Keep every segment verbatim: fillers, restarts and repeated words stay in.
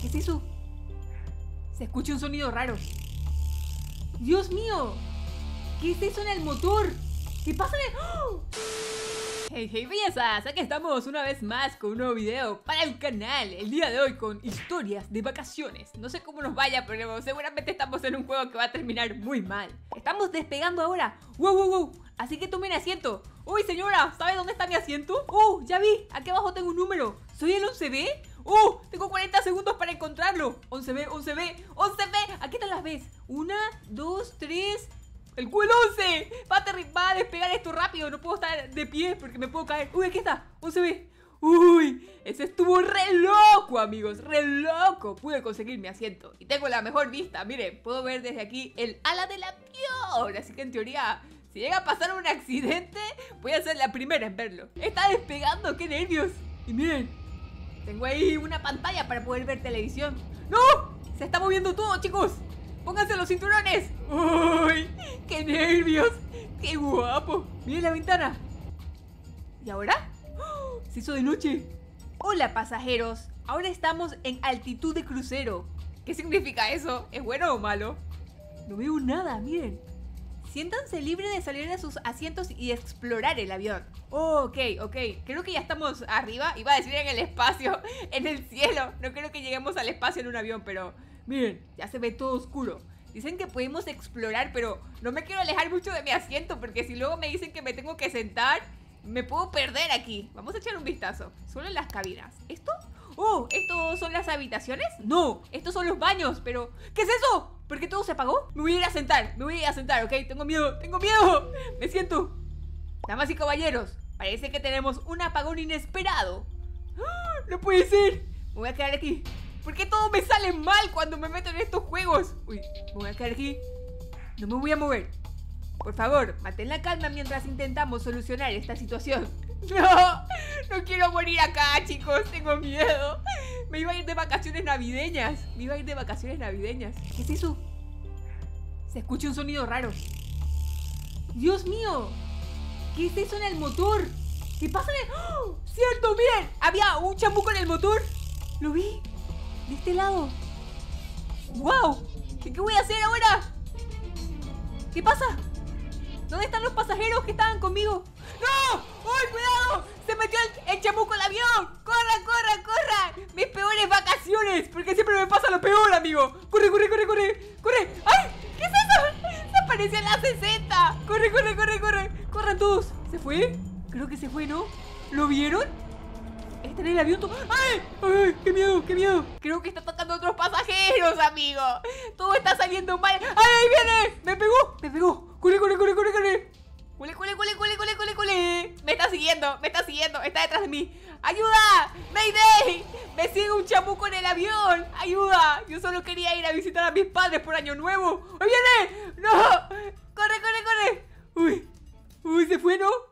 es eso? Se escucha un sonido raro. ¡Dios mío! ¿Qué es eso en el motor? ¿Qué pasa en el...? ¡Oh! Hey, hey, bellezas, aquí estamos una vez más con un nuevo video para el canal. El día de hoy con historias de vacaciones. No sé cómo nos vaya, pero seguramente estamos en un juego que va a terminar muy mal. Estamos despegando ahora. ¡Wow, wow, wow! Así que tomen asiento. ¡Uy, señora! ¿Sabe dónde está mi asiento? ¡Uh! Ya vi, aquí abajo tengo un número. ¿Soy el once B? ¡Uh! Tengo cuarenta segundos para encontrarlo. once B, once B, once B. Aquí están las Bs. Una, dos, tres... ¡El Q el once! Va a, va a despegar esto rápido. No puedo estar de pie porque me puedo caer. ¡Uy, aquí está! once B. ¡Uy! Ese estuvo re loco, amigos. Re loco. Pude conseguir mi asiento. Y tengo la mejor vista. Miren, puedo ver desde aquí el ala del avión. Así que en teoría, si llega a pasar un accidente, voy a ser la primera en verlo. Está despegando. ¡Qué nervios! Y miren, tengo ahí una pantalla para poder ver televisión. ¡No! Se está moviendo todo, chicos. ¡Pónganse los cinturones! ¡Uy! ¡Qué nervios! ¡Qué guapo! ¡Miren la ventana! ¿Y ahora? ¡Oh! Se hizo de noche. Hola, pasajeros. Ahora estamos en altitud de crucero. ¿Qué significa eso? ¿Es bueno o malo? No veo nada, miren. Siéntanse libres de salir de sus asientos y explorar el avión. Oh, ok, ok. Creo que ya estamos arriba. Iba a decir en el espacio, en el cielo. No creo que lleguemos al espacio en un avión, pero... miren, ya se ve todo oscuro. Dicen que podemos explorar, pero no me quiero alejar mucho de mi asiento, porque si luego me dicen que me tengo que sentar, me puedo perder aquí. Vamos a echar un vistazo. Solo en las cabinas. ¿Esto? Oh, ¿estos son las habitaciones? No, estos son los baños, pero... ¿qué es eso? ¿Por qué todo se apagó? Me voy a ir a sentar, me voy a ir a sentar, ¿ok? Tengo miedo, tengo miedo. Me siento. Damas y caballeros, parece que tenemos un apagón inesperado. ¡Ah! No puede ser. Me voy a quedar aquí. ¿Por qué todo me sale mal cuando me meto en estos juegos? Uy, me voy a quedar aquí. No me voy a mover. Por favor, mantén la calma mientras intentamos solucionar esta situación. No, no quiero morir acá, chicos. Tengo miedo. Me iba a ir de vacaciones navideñas. Me iba a ir de vacaciones navideñas. ¿Qué es eso? Se escucha un sonido raro. ¡Dios mío! ¿Qué es eso en el motor? ¿Qué pasa en el...? ¡Oh! ¡Cierto! ¡Miren! Había un chamuco en el motor. Lo vi. De este lado. ¡Wow! ¿Qué voy a hacer ahora? ¿Qué pasa? ¿Dónde están los pasajeros que estaban conmigo? ¡No! ¡Uy, cuidado! ¡Se metió el, el chamuco al avión! ¡Corra, corra, corra! ¡Mis peores vacaciones! Porque siempre me pasa lo peor, amigo. ¡Corre, corre, corre, corre! ¡Corre! ¡Ay! ¿Qué es eso? ¡Se apareció en la sesenta! ¡Corre, corre, corre, corre! ¡Corran todos! ¿Se fue? Creo que se fue, ¿no? ¿Lo vieron? Está en el avión todo... ¡Ay! ¡Ay! ¡Qué miedo! ¡Qué miedo! Creo que está atacando a otros pasajeros, amigo. Todo está saliendo mal. ¡Ay! ¡Ahí viene! ¡Me pegó! ¡Me pegó! ¡Corre, corre, corre, corre, corre! ¡Cule, cule, cule, cule, cule, cule, cule! Me está siguiendo, me está siguiendo. Está detrás de mí. ¡Ayuda! ¡Mayday! ¡Me sigue un chamuco en el avión! ¡Ayuda! Yo solo quería ir a visitar a mis padres por Año Nuevo. ¡Ahí viene! ¡No! ¡Corre, corre, corre! ¡Uy! ¡Uy! ¿Se fue, no?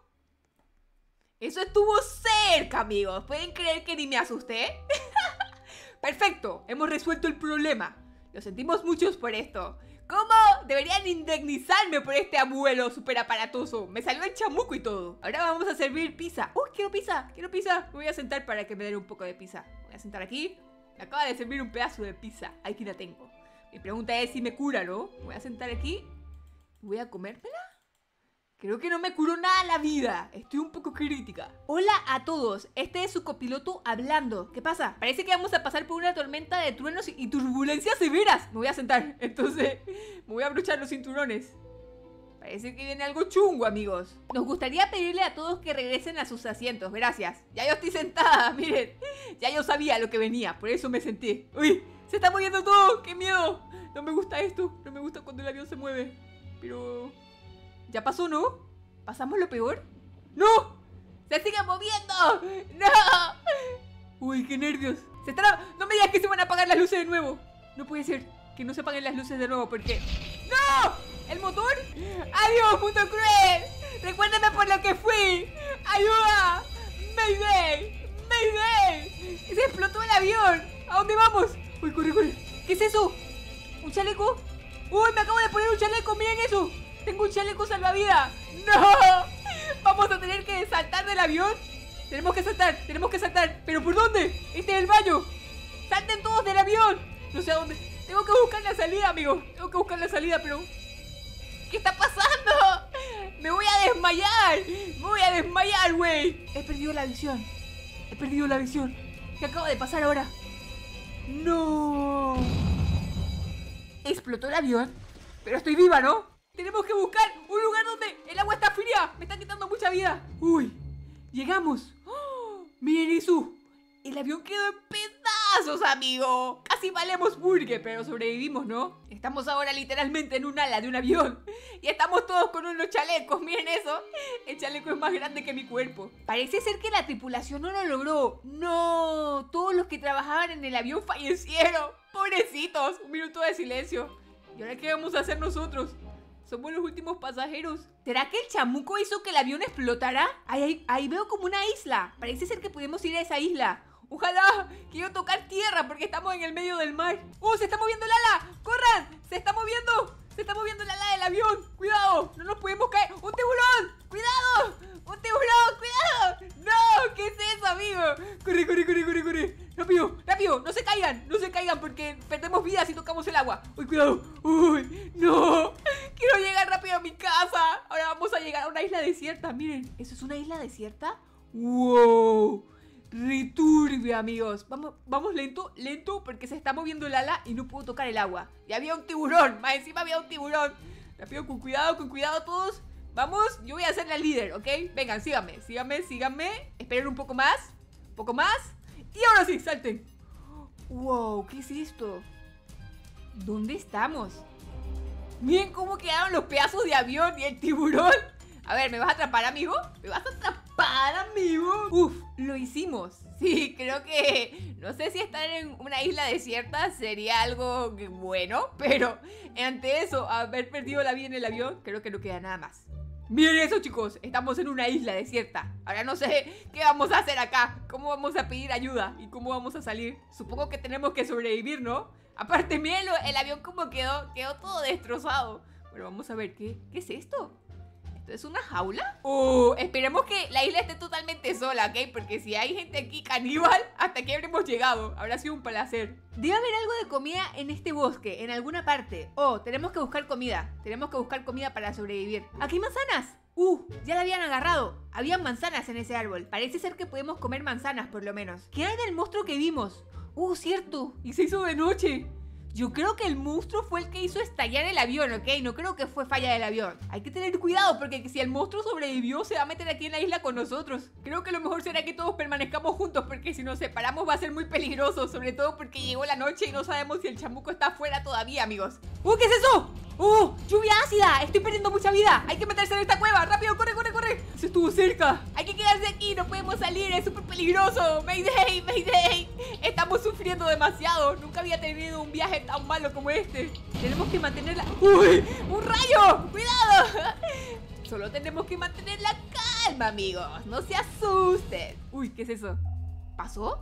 Eso estuvo cerca, amigos. ¿Pueden creer que ni me asusté? Perfecto, hemos resuelto el problema. Lo sentimos muchos por esto. ¿Cómo? Deberían indemnizarme por este abuelo súper aparatoso. Me salió el chamuco y todo. Ahora vamos a servir pizza. ¡Uy, quiero pizza! ¡Quiero pizza! Me voy a sentar para que me den un poco de pizza. Me voy a sentar aquí. Me acaba de servir un pedazo de pizza. Aquí la tengo. Mi pregunta es si me cura, ¿no? Me voy a sentar aquí. Voy a comérmela. Creo que no me curó nada la vida. Estoy un poco crítica. Hola a todos. Este es su copiloto hablando. ¿Qué pasa? Parece que vamos a pasar por una tormenta de truenos y turbulencias severas. Me voy a sentar. Entonces, me voy a abrochar los cinturones. Parece que viene algo chungo, amigos. Nos gustaría pedirle a todos que regresen a sus asientos. Gracias. Ya yo estoy sentada, miren. Ya yo sabía lo que venía. Por eso me senté. ¡Uy! Se está moviendo todo. ¡Qué miedo! No me gusta esto. No me gusta cuando el avión se mueve. Pero... ¿ya pasó, no? ¿Pasamos lo peor? ¡No! ¡Se sigue moviendo! ¡No! Uy, qué nervios. Se están... no me digas que se van a apagar las luces de nuevo. No puede ser que no se apaguen las luces de nuevo porque... ¡no! ¿El motor? ¡Adiós, mundo cruel! ¡Recuérdame por lo que fui! ¡Ayuda! ¡Mayday! ¡Mayday! ¡Se explotó el avión! ¿A dónde vamos? ¡Uy, corre, corre! ¿Qué es eso? ¿Un chaleco? ¡Uy, me acabo de poner un chaleco! ¡Miren eso! ¡Tengo un chaleco salvavidas! ¡No! ¿Vamos a tener que saltar del avión? Tenemos que saltar, tenemos que saltar. ¿Pero por dónde? Este es el baño. ¡Salten todos del avión! No sé a dónde. Tengo que buscar la salida, amigo. Tengo que buscar la salida, pero... ¿qué está pasando? Me voy a desmayar. Me voy a desmayar, güey. He perdido la visión. He perdido la visión. ¿Qué acaba de pasar ahora? ¡No! Explotó el avión. Pero estoy viva, ¿no? Tenemos que buscar un lugar donde el agua está fría. Me está quitando mucha vida. Uy, llegamos. ¡Oh! Miren eso. El avión quedó en pedazos, amigo. Casi valemos burger, pero sobrevivimos, ¿no? Estamos ahora literalmente en un ala de un avión. Y estamos todos con unos chalecos. Miren eso. El chaleco es más grande que mi cuerpo. Parece ser que la tripulación no lo logró. No, todos los que trabajaban en el avión fallecieron. Pobrecitos. Un minuto de silencio. ¿Y ahora qué vamos a hacer nosotros? Somos los últimos pasajeros. ¿Será que el chamuco hizo que el avión explotara? Ahí, ahí, ahí veo como una isla. Parece ser que podemos ir a esa isla. Ojalá. Quiero tocar tierra porque estamos en el medio del mar. ¡Oh, se está moviendo el ala! ¡Corran! ¡Se está moviendo! Se está moviendo el ala del avión. ¡Cuidado! ¡No nos podemos caer! ¡Un tiburón! ¡Cuidado! ¡Un tiburón! ¡Cuidado! ¡No! ¿Qué es eso, amigo? ¡Corre, corre, corre, corre, corre! ¡Rápido! ¡Rápido! ¡No se caigan! ¡No se caigan porque perdemos vida si tocamos el agua! ¡Uy, cuidado! ¡Uy! ¡No! ¡Quiero llegar rápido a mi casa! Ahora vamos a llegar a una isla desierta. Miren, ¿eso es una isla desierta? ¡Wow! Returbia, amigos. Vamos, vamos lento, lento porque se está moviendo el ala y no puedo tocar el agua. Y había un tiburón, más encima había un tiburón. Rápido, con cuidado, con cuidado todos. Vamos, yo voy a ser la líder, ¿ok? Vengan, síganme, síganme, síganme. Esperen un poco más, un poco más. Y ahora sí, salten. Wow, ¿qué es esto? ¿Dónde estamos? Miren cómo quedaron los pedazos de avión y el tiburón. A ver, ¿me vas a atrapar, amigo? ¿Me vas a atrapar, amigo? Uf, lo hicimos. Sí, creo que... no sé si estar en una isla desierta sería algo bueno, pero ante eso, haber perdido la vida en el avión, creo que no queda nada más. Miren eso, chicos, estamos en una isla desierta. Ahora no sé qué vamos a hacer acá. ¿Cómo vamos a pedir ayuda? ¿Y cómo vamos a salir? Supongo que tenemos que sobrevivir, ¿no? Aparte, mírenlo, el avión como quedó, quedó todo destrozado. Bueno, vamos a ver, ¿qué, qué es esto? ¿Es una jaula? Oh, esperemos que la isla esté totalmente sola, ¿ok? Porque si hay gente aquí caníbal, hasta aquí habremos llegado. Habrá sido un placer. Debe haber algo de comida en este bosque, en alguna parte. Oh, tenemos que buscar comida. Tenemos que buscar comida para sobrevivir. ¡Aquí hay manzanas! Uh, ya la habían agarrado. Habían manzanas en ese árbol. Parece ser que podemos comer manzanas, por lo menos. ¿Qué hay del monstruo que vimos? Uh, cierto. Y se hizo de noche. Yo creo que el monstruo fue el que hizo estallar el avión, ¿ok? No creo que fue falla del avión. Hay que tener cuidado porque si el monstruo sobrevivió se va a meter aquí en la isla con nosotros. Creo que lo mejor será que todos permanezcamos juntos porque si nos separamos va a ser muy peligroso. Sobre todo porque llegó la noche y no sabemos si el chamuco está afuera todavía, amigos. ¡Uh! ¿Qué es eso? ¡Oh! ¡Lluvia ácida! Estoy perdiendo mucha vida. Hay que meterse en esta cueva. ¡Rápido! ¡Corre, corre, corre! Se estuvo cerca. Hay que quedarse aquí. No podemos salir. Es súper peligroso. Mayday, Mayday. Estamos sufriendo demasiado. Nunca había tenido un viaje tan malo como este. Tenemos que mantenerla... ¡Uy! ¡Un rayo! ¡Cuidado! Solo tenemos que mantener la calma, amigos. No se asusten. Uy, ¿qué es eso? ¿Pasó?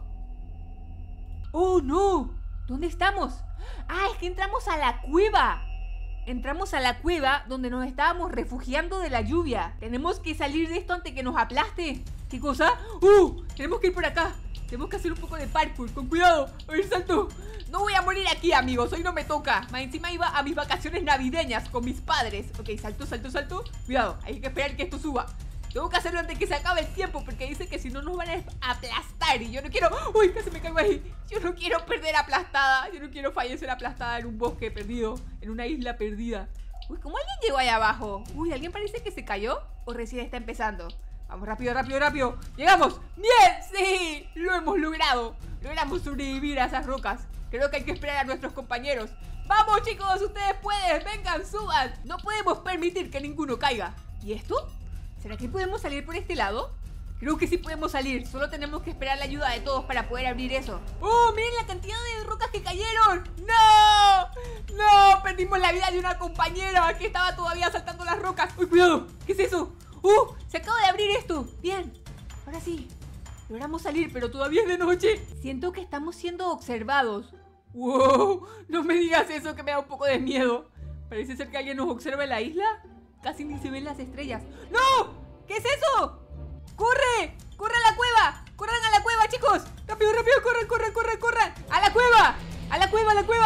¡Oh, no! ¿Dónde estamos? ¡Ah, es que entramos a la cueva! Entramos a la cueva donde nos estábamos refugiando de la lluvia. Tenemos que salir de esto antes que nos aplaste. ¿Qué cosa? ¡Uh! Tenemos que ir por acá. Tenemos que hacer un poco de parkour. Con cuidado. A ver, salto. No voy a morir aquí, amigos. Hoy no me toca. Más encima iba a mis vacaciones navideñas con mis padres. Ok, salto, salto, salto. Cuidado. Hay que esperar que esto suba. Tengo que hacerlo antes que se acabe el tiempo porque dice que si no nos van a aplastar y yo no quiero... ¡Uy! Casi me caigo ahí. Yo no quiero perder aplastada. Yo no quiero fallecer aplastada en un bosque perdido, en una isla perdida. Uy, ¿cómo alguien llegó ahí abajo? Uy, ¿alguien parece que se cayó? ¿O recién está empezando? Vamos, rápido, rápido, rápido. ¡Llegamos! ¡Bien! ¡Sí! Lo hemos logrado. Logramos sobrevivir a esas rocas. Creo que hay que esperar a nuestros compañeros. ¡Vamos, chicos! ¡Ustedes pueden! ¡Vengan, suban! No podemos permitir que ninguno caiga. ¿Y esto? ¿Será que podemos salir por este lado? Creo que sí podemos salir. Solo tenemos que esperar la ayuda de todos para poder abrir eso. ¡Oh! ¡Miren la cantidad de rocas que cayeron! ¡No! ¡No! Perdimos la vida de una compañera que estaba todavía saltando las rocas. ¡Uy, cuidado! ¿Qué es eso? ¡Uh! Se acaba de abrir esto. Bien. Ahora sí. Logramos salir, pero todavía es de noche. Siento que estamos siendo observados. ¡Wow! No me digas eso que me da un poco de miedo. Parece ser que alguien nos observa en la isla. Casi ni se ven las estrellas. ¡No! ¿Qué es eso? ¡Corre! ¡Corre a la cueva! ¡Corran a la cueva, chicos! ¡Rápido, rápido! ¡Corran, corran, corran, corran! ¡A la cueva! ¡A la cueva, a la cueva!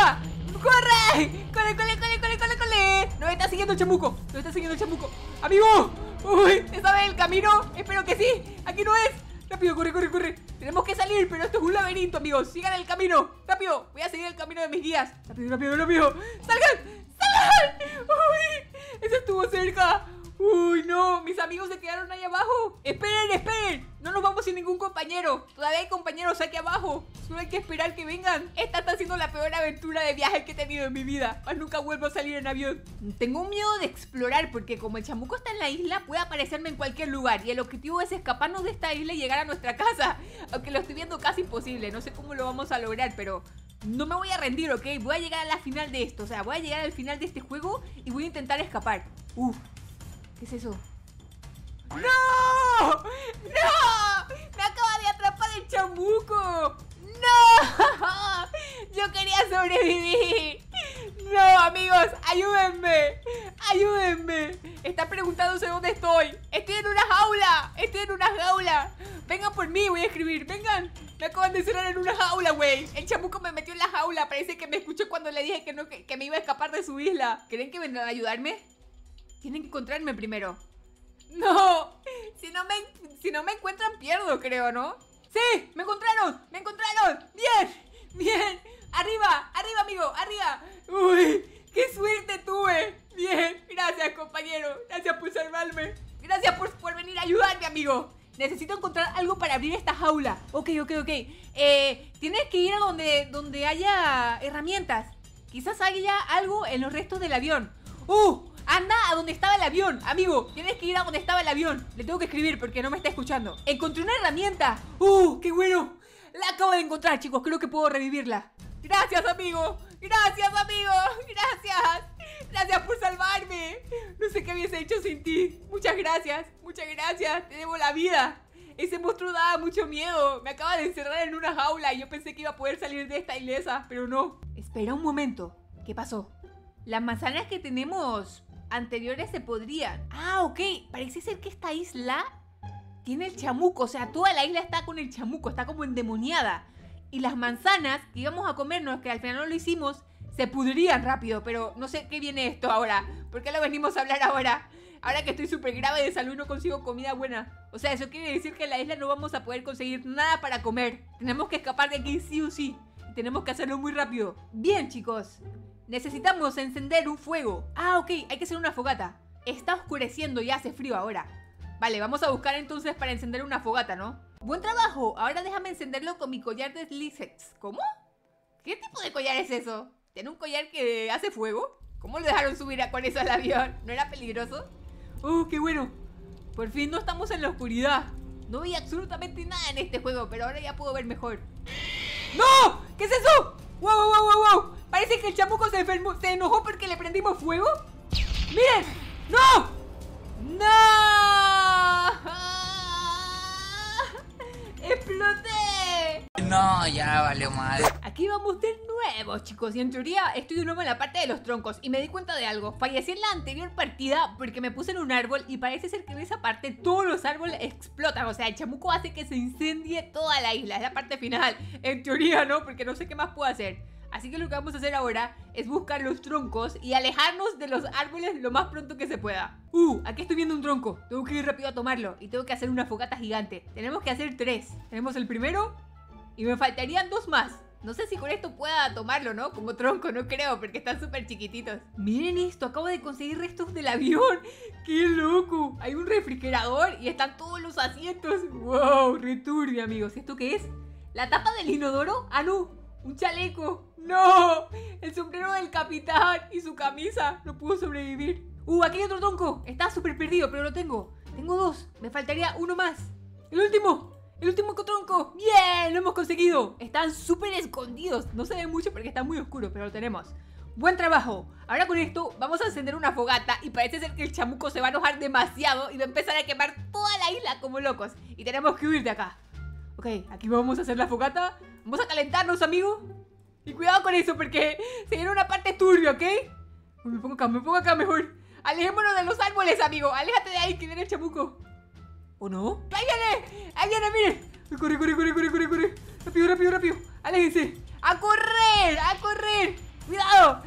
¡Ay! ¡Corre, corre, corre, corre, corre, corre! Nos está siguiendo el chamuco. Nos está siguiendo el chamuco. ¡Amigo! ¡Uy! ¿Te sabes el camino? Espero que sí. Aquí no es. Rápido, corre, corre, corre. Tenemos que salir, pero esto es un laberinto, amigos. Sigan el camino. Rápido. Voy a seguir el camino de mis guías. Rápido, rápido, rápido. ¡Salgan! ¡Salgan! ¡Uy! Eso estuvo cerca. Uy, no, mis amigos se quedaron ahí abajo. Esperen, esperen. No nos vamos sin ningún compañero. Todavía hay compañeros aquí abajo. Solo hay que esperar que vengan. Esta está siendo la peor aventura de viaje que he tenido en mi vida. Más nunca vuelvo a salir en avión. Tengo un miedo de explorar porque como el chamuco está en la isla, puede aparecerme en cualquier lugar. Y el objetivo es escaparnos de esta isla y llegar a nuestra casa. Aunque lo estoy viendo casi imposible. No sé cómo lo vamos a lograr, pero... no me voy a rendir, ¿ok? Voy a llegar a la final de esto. O sea, voy a llegar al final de este juego y voy a intentar escapar. Uf. ¿Qué es eso? ¡No! ¡No! ¡Me acaba de atrapar el chamuco! ¡No! ¡Yo quería sobrevivir! ¡No, amigos! ¡Ayúdenme! ¡Ayúdenme! Está preguntándose dónde estoy. ¡Estoy en una jaula! ¡Estoy en una jaula! ¡Vengan por mí! Voy a escribir. ¡Vengan! Me acaban de cerrar en una jaula, güey. El chamuco me metió en la jaula. Parece que me escuchó cuando le dije que, no, que, que me iba a escapar de su isla. ¿Creen que vendrán a ayudarme? Tienen que encontrarme primero. ¡No! Si no me, si no me encuentran, pierdo, creo, ¿no? ¡Sí! ¡Me encontraron! ¡Me encontraron! ¡Bien! ¡Bien! ¡Arriba! ¡Arriba, amigo! ¡Arriba! ¡Uy! ¡Qué suerte tuve! ¡Bien! Gracias, compañero. Gracias por salvarme. Gracias por, por venir a ayudarme, amigo. Necesito encontrar algo para abrir esta jaula. Ok, ok, ok. Eh, tienes que ir a donde, donde haya herramientas. Quizás haya algo en los restos del avión. ¡Uh! Anda a donde estaba el avión, amigo. Tienes que ir a donde estaba el avión. Le tengo que escribir porque no me está escuchando. Encontré una herramienta. ¡Uh! ¡Qué bueno! La acabo de encontrar, chicos. Creo que puedo revivirla. Gracias, amigo. Gracias, amigo. Gracias. Gracias por salvarme. No sé qué hubiese hecho sin ti. Muchas gracias. Muchas gracias. Te debo la vida. Ese monstruo daba mucho miedo. Me acaba de encerrar en una jaula y yo pensé que iba a poder salir de esta ilesa, pero no. Espera un momento. ¿Qué pasó? Las manzanas que tenemos anteriores se podrían. Ah, ok. Parece ser que esta isla tiene el chamuco. O sea, toda la isla está con el chamuco. Está como endemoniada. Y las manzanas que íbamos a comernos, que al final no lo hicimos, se pudrían rápido. Pero no sé qué viene esto ahora. ¿Por qué lo venimos a hablar ahora? Ahora que estoy súper grave de salud y no consigo comida buena. O sea, eso quiere decir que en la isla no vamos a poder conseguir nada para comer. Tenemos que escapar de aquí sí o sí. Y tenemos que hacerlo muy rápido. Bien, chicos. Necesitamos encender un fuego. Ah, ok, hay que hacer una fogata. Está oscureciendo y hace frío ahora. Vale, vamos a buscar entonces para encender una fogata, ¿no? Buen trabajo, ahora déjame encenderlo con mi collar de Slicex. ¿Cómo? ¿Qué tipo de collar es eso? ¿Tiene un collar que hace fuego? ¿Cómo lo dejaron subir a con eso al avión? ¿No era peligroso? ¡Oh, qué bueno! Por fin no estamos en la oscuridad. No veía absolutamente nada en este juego, pero ahora ya puedo ver mejor. ¡No! ¿Qué es eso? ¡Wow, wow, wow, wow! wow! Parece que el chamuco se enfermó, se enojó porque le prendimos fuego. ¡Miren! ¡No! ¡No! ¡Exploté! No, ya valió mal. Aquí vamos de nuevo, chicos. Y en teoría estoy de nuevo en la parte de los troncos. Y me di cuenta de algo. Fallecí en la anterior partida porque me puse en un árbol. Y parece ser que en esa parte todos los árboles explotan. O sea, el chamuco hace que se incendie toda la isla. Es la parte final. En teoría, ¿no? Porque no sé qué más puedo hacer. Así que lo que vamos a hacer ahora es buscar los troncos y alejarnos de los árboles lo más pronto que se pueda. Uh, aquí estoy viendo un tronco. Tengo que ir rápido a tomarlo y tengo que hacer una fogata gigante. Tenemos que hacer tres. Tenemos el primero y me faltarían dos más. No sé si con esto pueda tomarlo, ¿no? Como tronco, no creo, porque están súper chiquititos. Miren esto, acabo de conseguir restos del avión. ¡Qué loco! Hay un refrigerador y están todos los asientos. ¡Wow! Returbio, amigos. ¿Esto qué es? ¿La tapa del inodoro? Ah, no. Un chaleco. ¡No! El sombrero del capitán y su camisa. No pudo sobrevivir. Uh, aquí hay otro tronco. Está súper perdido, pero lo tengo. Tengo dos. Me faltaría uno más. El último. El último tronco. ¡Bien! Lo hemos conseguido. Están súper escondidos. No se ve mucho porque está muy oscuro, pero lo tenemos. Buen trabajo. Ahora con esto vamos a encender una fogata y parece ser que el chamuco se va a enojar demasiado y va a empezar a quemar toda la isla como locos. Y tenemos que huir de acá. Ok, aquí vamos a hacer la fogata. Vamos a calentarnos, amigo. Y cuidado con eso porque se viene una parte turbia, ¿ok? Me pongo acá, me pongo acá mejor. Alejémonos de los árboles, amigo. Aléjate de ahí que viene el chamuco. ¿O no? ¡Ahí viene! ¡Ahí viene, miren! Corre, corre, corre, corre, corre, corre. Rápido, rápido, rápido. Aléjense. ¡A correr! ¡A correr! ¡Cuidado! ¡Que va a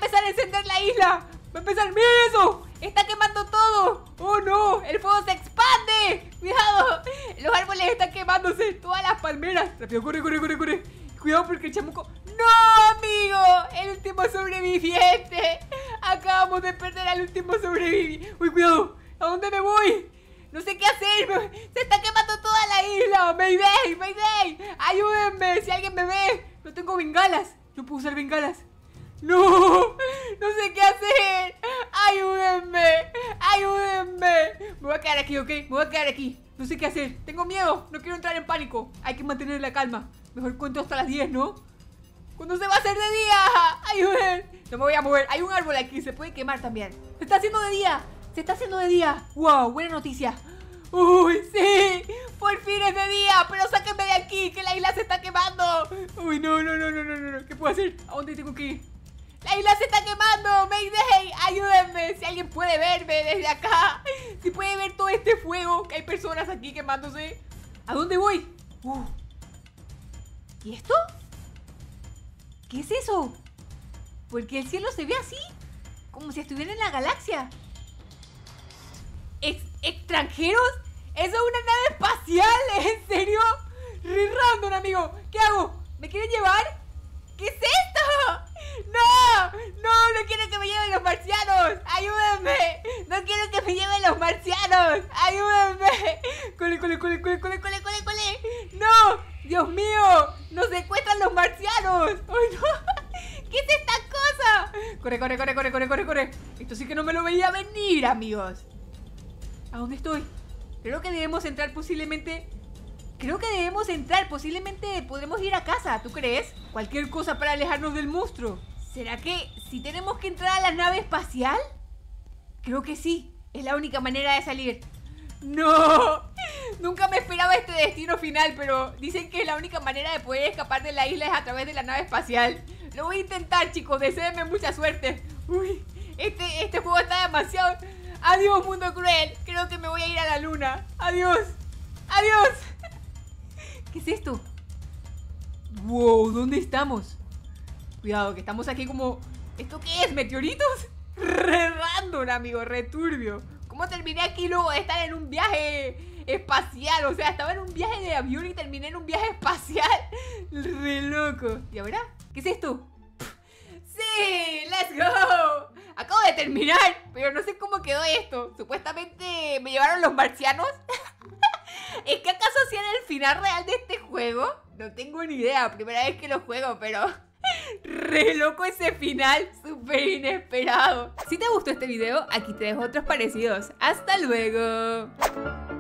empezar a encender la isla. Va a empezar, ¡miren eso! ¡Está quemando todo! ¡Oh no! ¡El fuego se expande! ¡Cuidado! Los árboles están quemándose. Todas las palmeras. Rápido, corre, corre, corre, corre. Cuidado porque el chamuco... ¡No, amigo! El último sobreviviente. Acabamos de perder al último sobreviviente. ¡Uy, cuidado! ¿A dónde me voy? No sé qué hacer. Se está quemando toda la isla. ¡Mayday! ¡Mayday! ¡Ayúdenme! Si alguien me ve. No tengo bengalas. No puedo usar bengalas. ¡No! ¡No sé qué hacer! ¡Ayúdenme! ¡Ayúdenme! Me voy a quedar aquí, ¿ok? Me voy a quedar aquí. No sé qué hacer. Tengo miedo. No quiero entrar en pánico. Hay que mantener la calma. Mejor cuento hasta las diez, ¿no? ¿Cuándo se va a hacer de día? ¡Ayuden! No me voy a mover. Hay un árbol aquí. Se puede quemar también. Se está haciendo de día. Se está haciendo de día. ¡Wow! Buena noticia. ¡Uy, sí! ¡Por fin es de día! ¡Pero sáquenme de aquí! ¡Que la isla se está quemando! ¡Uy, no, no, no, no, no, no! ¿Qué puedo hacer? ¿A dónde tengo que ir? ¡La isla se está quemando! ¡Mayday! ¡Ayúdenme! Si alguien puede verme desde acá. Si puede ver todo este fuego. Que hay personas aquí quemándose. ¿A dónde voy? Uh. ¿Y esto? ¿Qué es eso? Porque el cielo se ve así. Como si estuviera en la galaxia. ¿Ex ¿Extranjeros? ¿Eso es una nave espacial? ¿En serio? Re random, amigo. ¿Qué hago? ¿Me quieren llevar? ¿Qué es esto? ¡No! ¡No! ¡No quiero que me lleven los marcianos! ¡Ayúdenme! ¡No quiero que me lleven los marcianos! ¡Ayúdenme! ¡Cole, cole, cole, cole, cole, cole, cole, cole! ¡No! ¡Dios mío! ¡Nos secuestran los marcianos! ¡Ay, no! ¿Qué es esta cosa? ¡Corre, corre, corre, corre, corre, corre, corre! Esto sí que no me lo veía venir, amigos. ¿A dónde estoy? Creo que debemos entrar posiblemente... Creo que debemos entrar, posiblemente podremos ir a casa, ¿tú crees? Cualquier cosa para alejarnos del monstruo. ¿Será que si tenemos que entrar a la nave espacial? Creo que sí, es la única manera de salir. ¡No! Nunca me esperaba este destino final, pero dicen que la única manera de poder escapar de la isla es a través de la nave espacial. Lo voy a intentar, chicos, deseenme mucha suerte. Uy, este, este juego está demasiado... Adiós, mundo cruel, creo que me voy a ir a la luna. Adiós, adiós. ¿Qué es esto? Wow, ¿dónde estamos? Cuidado, que estamos aquí como... ¿Esto qué es? ¿Meteoritos? Re random, amigo, re turbio. ¿Cómo terminé aquí luego de estar en un viaje espacial? O sea, estaba en un viaje de avión y terminé en un viaje espacial. Re loco. ¿Y ahora? ¿Qué es esto? ¡Sí! ¡Let's go! Acabo de terminar, pero no sé cómo quedó esto. Supuestamente me llevaron los marcianos. ¿Es que acaso hacían el final real de este juego? No tengo ni idea, primera vez que lo juego, pero... re loco ese final, súper inesperado. Si te gustó este video, aquí te dejo otros parecidos. ¡Hasta luego!